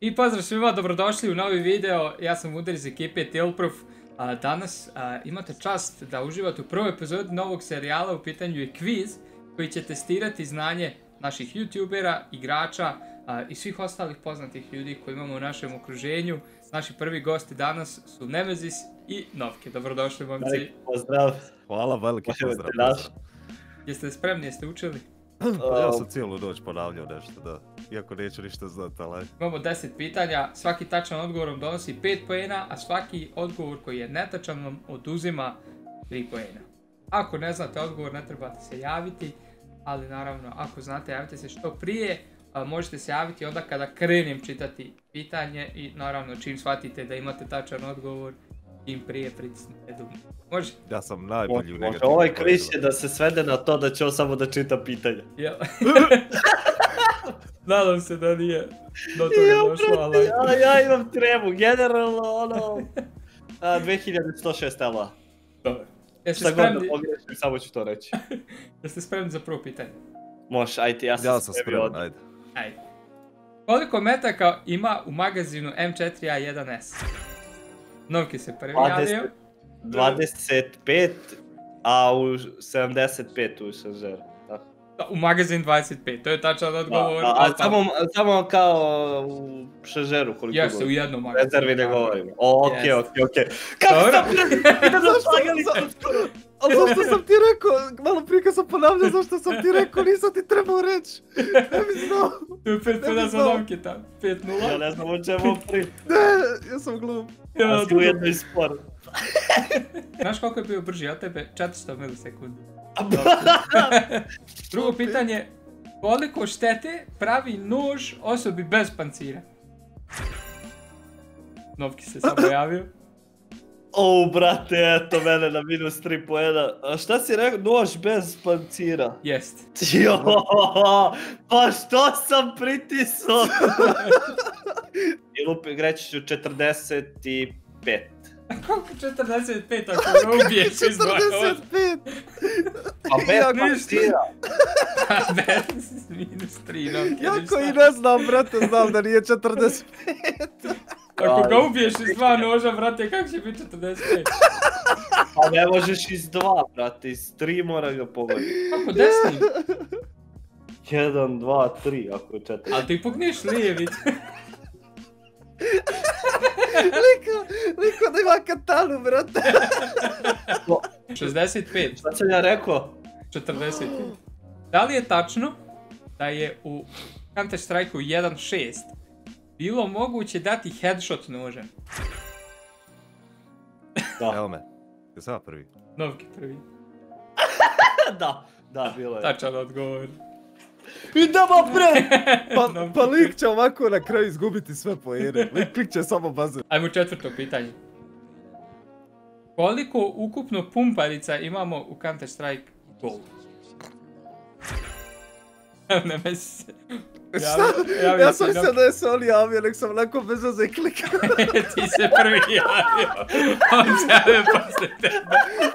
I pozdrav svima, dobrodošli u novi video. Ja sam Udar iz ekipe Tailproof. Danas imate čast da uživate u prvoj epizodi novog serijala. U pitanju je kviz koji će testirati znanje naših youtubera, igrača i svih ostalih poznatih ljudi koji imamo u našem okruženju. Naši prvi gosti danas su Nemesis i Novke. Dobrodošli, momci. Pozdrav. Hvala, veliki pozdrav. Jeste spremni, jeste učili? Pa ja sam cijelu noć ponavljao nešto, da. Iako neću ništa znati, ali... Imamo 10 pitanja, svaki tačan odgovor vam donosi 5 poena, a svaki odgovor koji je netačan vam oduzima 3 poena. Ako ne znate odgovor, ne trebate se javiti, ali naravno, ako znate, javite se što prije. Možete se javiti onda kada krenem čitati pitanje i naravno čim shvatite da imate tačan odgovor, tim prije pritisnite dugme. Može? Ja sam najbolji u negativnom. Ovaj kviz je da se svede na to da će on samo da čita pitanja. Jel? Nadam se da nije do toga došlo, ali... Ja imam tremu, generalno ono... 2106 ela. Dobro. Šta god da pogrešim, samo ću to reći. Jeste spremni za prvo pitanje? Može, ajde, ja sam spreman, ajde. Ajde. Koliko metaka ima u magazinu M4A1S? Novki se prvi javio. 25, a u 75 u šaržeru. U magazin 25, to je tačan odgovor. Samo kao u šaržeru koliko govorim. Jeste, u jednom magazinu. Rezervi ne govorimo. Okej. Kako sam Ali zašto sam ti rekao, malo prije kad sam ponavljao zašto sam ti rekao, nisam ti trebao reći. Ne bi znao. To je 5-5 za Novke tam, 5-0. Ja ne znam o čemu pri. Ne, ja sam glup. Ja si u jednoj sporu. Znaš koliko je bio brži od tebe? 400 milisekundi. Drugo pitanje, koliko štete pravi nož osobi bez pancira? Novki se samo javio. Brate, eto mene na -3 poena. A šta si rekao? Nož bez pancira. Jest. Pa što sam pritisao? I lupi, greći ću 45. Koliko 45 ako ga ubiješ iz dvoje? 45! A bez pancira. Bez -3, Novke. Jako i ne znam, brate, znam da nije 45. Ako ga ubiješ iz dva noža, brate, kako će biti 45? Pa ne možeš iz dva, brate, iz 3 mora ga pogoditi. Kako desni? 1, 2, 3, ako je 4. Ali ti pukneš lijevi. Liko da ima katanu, brate. 65. Šta sam ja rekao? 45. Da li je tačno da je u Counter Strike-u 1.6 bilo moguće dati headshot nožem? Da. Evo me, je sam prvi. Novki prvi. Da, bilo je. Tačan odgovor. Idemo pre! Pa lik će ovako na kraju izgubiti sve poene. Lik će samo bazen. Ajmo četvrto pitanje. Koliko ukupno pumparica imamo u Counter Strike Gold? Ne se. Ja sam mislio da je se on javio, nek sam onako bez veze klikao. Ti se prvi javio. On se javio posle tebe.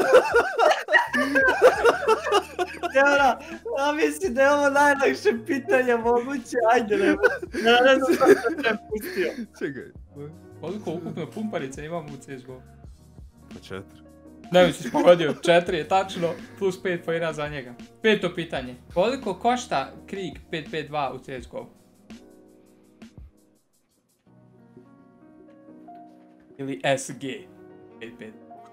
Ja mislim da je ovo najlakše pitanje moguće, ajde ne znam što sam te pustio. Čekaj. Koliko ukupno pumparica imamo u CSGO? Pa 4. Ne misliš pogodio, 4 je tačno, plus 5 poena za njega. Peto pitanje, koliko košta Krieg 552 u CSGO? Ili SG 552.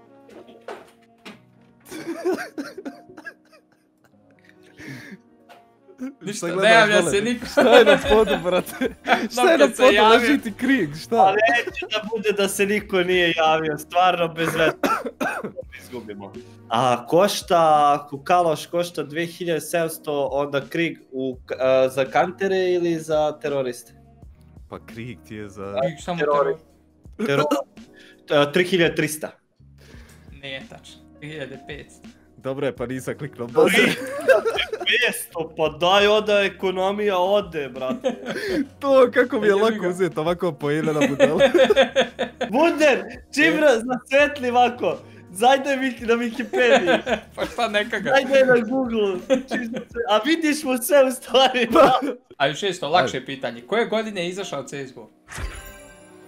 Ništa, ne javlja se niko. Šta je na podu, brate? Šta je na podu, leži ti Krieg, šta? Pa neće da bude da se niko nije javio, stvarno bez veze. Izgubimo. A košta, ako Kaloš košta 2700, onda Krieg za kantere ili za teroriste? Pa Krieg ti je za... Krieg samo teroriste. 3300. Nije tačno, 3500. Dobro je, pa nisam kliknuo bazen. 500, pa daj onda ekonomija ode, brate. To kako mi je lako uzeti ovako poene na budelu. Bunder, čim zasvetli ovako, zajdaj na Wikipediji. Pa šta neka ga. Zajdaj na Google, a vidiš mu sve u stvari. A još isto, lakše pitanje. Koje godine je izašao CSGO?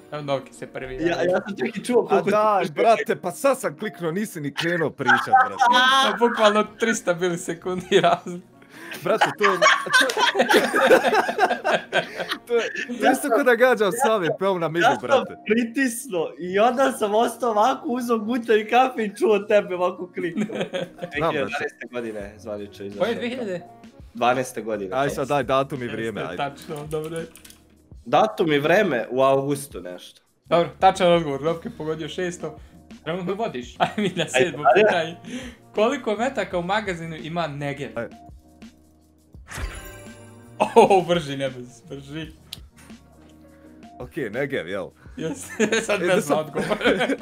Evo Novki se prvi Ja sam čak i čuo A koliko... daj, brate, pa sad sam kliknuo, nisi ni krenuo pričat, brate. Pa bukvalno 300 bili sekundi razlika. Brate, to je isto ko da gađam sami peom na midu, Ja sam brate. pritisnuo i onda sam ostao ovako, uzao gutljen kafe i čuo tebe ovako kliknuo. 2012. godine zvanično izašao. Koje 2000? 12. godine. Aj sad daj datum i vrijeme, ajde. Tačno, dobro. Datum i vreme u augustu nešto. Dobro, tačan odgovor, Novke pogodio 600. Trenutno vodiš. Ajde mi na 7. pitanje. Koliko metaka u magazinu ima Negev? Ajde. Brži Nemes, brži. Okej, Negev, jel? Jes, sad ne znam odgovor.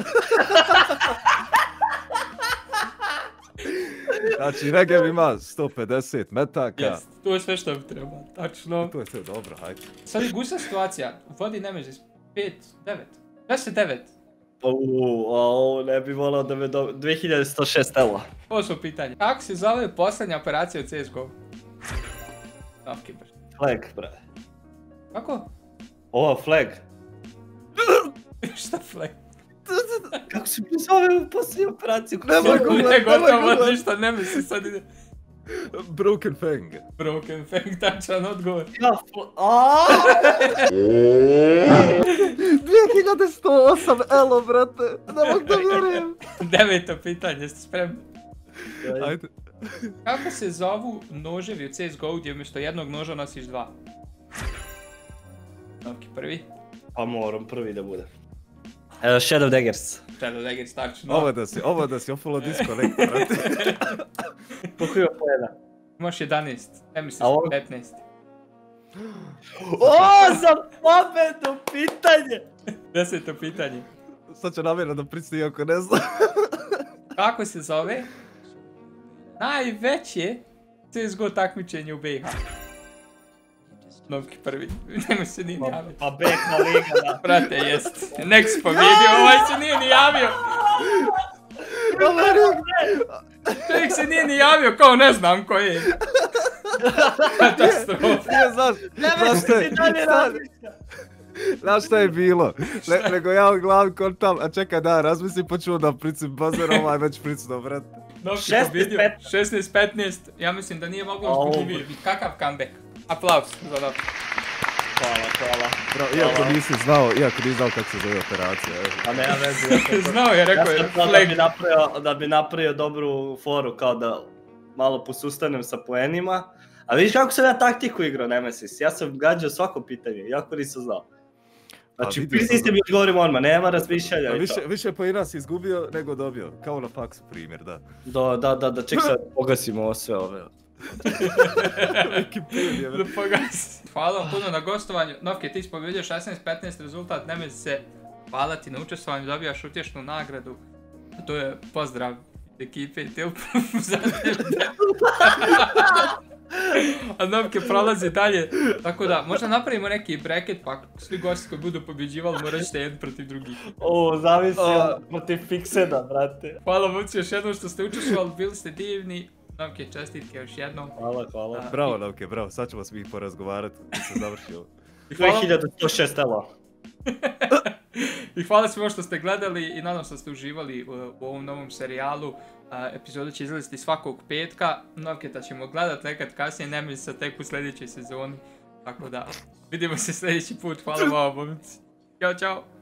Znači, Negev ima 150 metaka. Jes, to je sve što bi trebalo, tačno. To je sve dobro, ajde. Sad je gusta situacija, vodi Nemesis 5, 9. 10-9. Ne bi volao da me 2106 evo. Ovo su pitanje. Kako se zove posljednja operacija u CSGO? Novki brži. Flag, bre. Kako? Ovo, flag. Šta flag? Kako se mi zove u posljednju operaciju? Nemoj googlat, Ne, nemoj gotovo googlat. ništa, Nemesis sad ide. Broken Fang. Broken Fang, tačan odgovor. Ja, 2108 elo, brate. Ne mogu da vjerujem. 9. pitanje, jeste spremni? Ajde. Kako se zovu noževi u CSGO gdje umjesto jednog noža nosiš dva? Novki prvi. Pa moram prvi da bude. Shadow Daggers. Shadow Daggers, tačno. Ovo da si ofolo disconnect, brate. Koliko je pojena? Imaš 11, Nemesis A ovo? 15. Za pobedu pitanje! 10. pitanje. Sad ću namjerno da pristim iako ne znam. Kako se zove najveće CSGO takmičenje u BiH? Novki prvi, nemoj se ni javiti. Pa bekna liga, da. Brate, jest. Next pobjedio, ovaj se nije ni javio. Čovjek se nije ni javio, kao ne znam ko je. Katastrofa. Nije, znaš šta je? Znaš šta je bilo? Nego ja u glavi kontam, a čekaj da razmislim pa ću da pricim bazer, ovaj već pricno, brate. Novki 16-15. pobjedio, 16-15. Ja mislim da nije moglo uzbudljivije biti. Kakav comeback. Aplauz za Novki. Hvala. Bro, iako nisi znao kako se zove operacija. A nema veze. Znao je, rekao je flag. Da bi napravio dobru foru, kao da malo posustanem sa poenima. A vidiš kako sam ja taktiku igrao, Nemesis. Ja sam gađao svako pitanje, jako nisam znao. Znači, niste mi odgovorim odmah, nema razmišljanja i to. Više poena si izgubio nego dobio, kao na faksu primjer, da. Da, ček sad, pogasimo ovo sve ove. Da pogasi. Hvala vam puno na gostovanju. Novke, ti si pobjedio 16-15 rezultat, Nemesis se hvala ti na učestvovanju, dobijaš utješnu nagradu. To je pozdrav ekipe i Tilpu za a Novke prolazi dalje, tako da možda napravimo neki bracket pa svi gosti koji budu pobjeđivali morat ćete jedan protiv drugih. Zavisi protiv Fixeda, brate. Hvala vam još jednom što ste učestvovali, bili ste divni. Novke, čestitke još jednom. Hvala. Bravo Novke, bravo, sad ćemo svi porazgovarati da se završi ovo. 2106 evo. I hvala svima što ste gledali i nadam se da ste uživali u ovom novom serijalu. Epizoda će izlaziti svakog petka. Novketa ćemo gledat nekad kasnije, Nemesisa tek u sljedećoj sezoni. Tako da, vidimo se sljedeći put. Hvala vam, momci. Ćao, čao.